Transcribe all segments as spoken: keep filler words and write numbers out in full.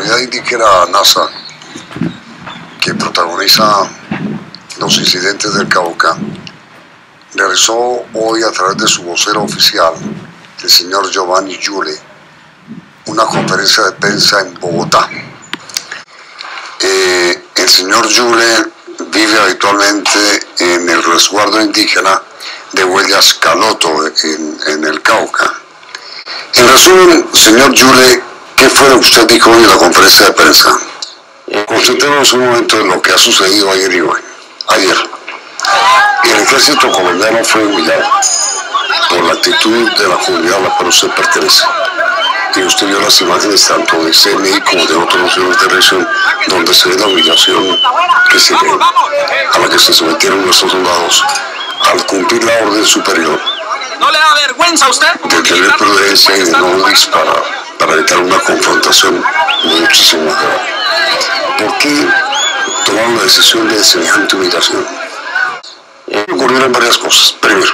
comunidad indígena Nasa, que protagoniza los incidentes del Cauca, realizó hoy a través de su vocero oficial, el señor Giovanni Yule, una conferencia de prensa en Bogotá. Eh, el señor Yule vive habitualmente en el resguardo indígena de Huellas Caloto, en, en el Cauca. En resumen, señor Yule, ¿qué fue lo que usted dijo hoy en la conferencia de prensa? Concentrémonos un momento en lo que ha sucedido ayer y hoy. Ayer, el ejército colombiano fue humillado por la actitud de la comunidad a la cual usted pertenece. Y usted vio las imágenes tanto de C N I como de otros medios de televisión, donde se ve la humillación que se ve, a la que se sometieron nuestros soldados al cumplir la orden superior. ¿No le da vergüenza a usted? De tener prudencia y de no disparar para evitar una confrontación muchísimo mejor. ¿Por qué tomaron la decisión de semejante humillación? Ocurrieron varias cosas. Primero,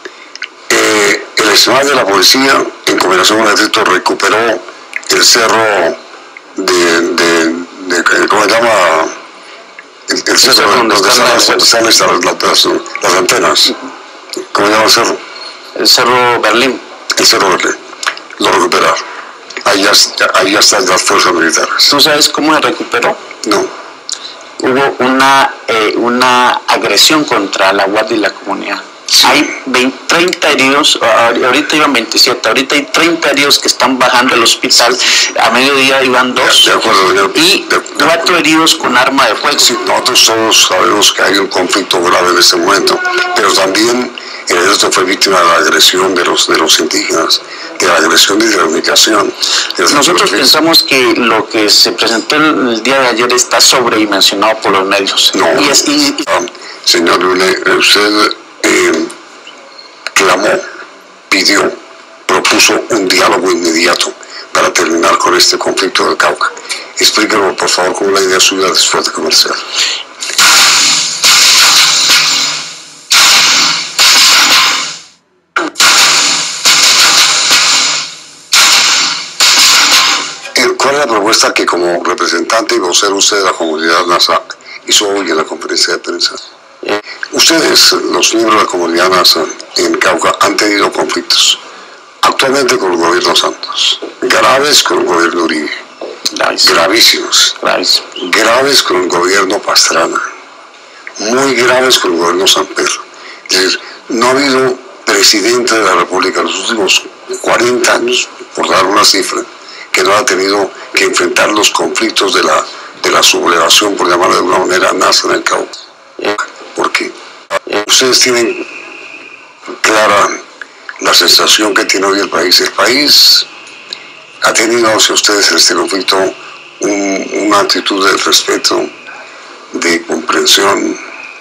eh, el escenario de la policía, en combinación con el ejército, recuperó el cerro de, de, de ¿cómo se llama? El, el cerro donde están las, las, las, las antenas. ¿Cómo se llama el cerro? El cerro Berlín. El cerro Berlín. Lo recuperaron. Ahí ya, ahí ya están las fuerzas militares. ¿Tú sabes cómo se recuperó? No. Hubo una, eh, una agresión contra la guardia y la comunidad. Sí. Hay veinte, treinta heridos, ahorita iban veintisiete, ahorita hay treinta heridos que están bajando al hospital, a mediodía iban dos, de, de acuerdo, señor. Y de, de cuatro heridos con arma de fuego. Sí, nosotros todos sabemos que hay un conflicto grave en este momento, pero también el ejército fue víctima de la agresión de los, de los indígenas, de la agresión y de la humillación. Nosotros que pensamos que lo que se presentó el día de ayer está sobredimensionado por los medios. No, y es, y, y... señor Lule, usted eh, clamó, pidió, propuso un diálogo inmediato para terminar con este conflicto del Cauca. Explíquelo, por favor, con la idea suya después de comercial. ¿Cuál es la propuesta que como representante y vocero usted de la comunidad Nasa hizo hoy en la conferencia de prensa? Ustedes, los miembros de la comunidad Nasa en Cauca, han tenido conflictos actualmente con el gobierno Santos, graves con el gobierno Uribe, Graves. gravísimos, Graves. graves con el gobierno Pastrana, muy graves con el gobierno San Pedro. Es decir, no ha habido presidente de la República en los últimos cuarenta años, por dar una cifra, que no ha tenido que enfrentar los conflictos de la, de la sublevación, por llamarlo de alguna manera, Nasa en el Cauca. ¿Por qué? Ustedes tienen clara la sensación que tiene hoy el país. El país ha tenido hacia ustedes en este conflicto un, una actitud de respeto, de comprensión,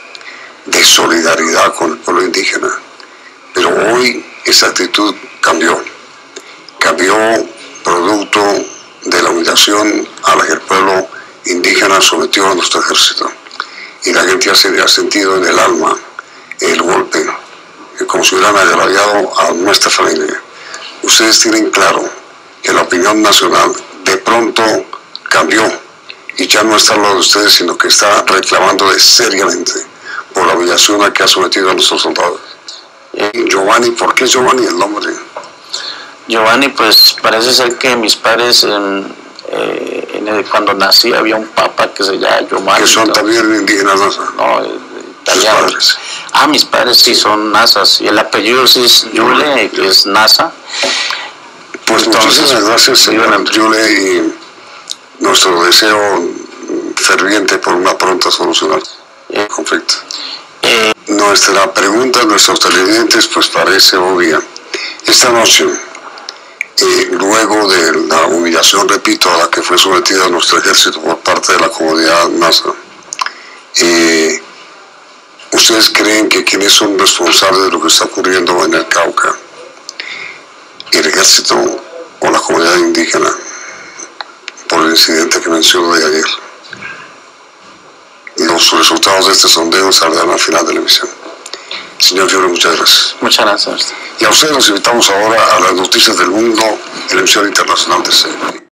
de solidaridad con el pueblo indígena. Pero hoy esa actitud cambió. Cambió producto de la humillación a la que el pueblo indígena sometió a nuestro ejército. Y la gente ya se ha sentido en el alma el golpe, como si hubieran agraviado a nuestra familia. Ustedes tienen claro que la opinión nacional de pronto cambió y ya no está al lado de ustedes, sino que está reclamando seriamente por la humillación a que ha sometido a nuestros soldados. Giovanni, ¿por qué Giovanni el nombre? Giovanni, pues parece ser que mis padres, en, eh, en el, cuando nací había un papa que se llama Giovanni. ¿Que son también indígenas Nasa? No, italianos. Ah, mis padres sí son Nasas, y el apellido sí es Yule, que es Nasa. Pues entonces, muchísimas gracias, señor Yule, y nuestro deseo ferviente por una pronta solución al conflicto. Eh, Nuestra pregunta a nuestros televidentes pues parece obvia. Esta noche, Eh, luego de la humillación, repito, a la que fue sometida nuestro ejército por parte de la comunidad Nasa, eh, ¿ustedes creen que quienes son responsables de lo que está ocurriendo en el Cauca, el ejército o la comunidad indígena, por el incidente que menciono de ayer? Los resultados de este sondeo saldrán al final de la emisión. Señor Fiore, muchas gracias. Muchas gracias. Y a ustedes los invitamos ahora a las noticias del mundo en la emisión internacional de C N I.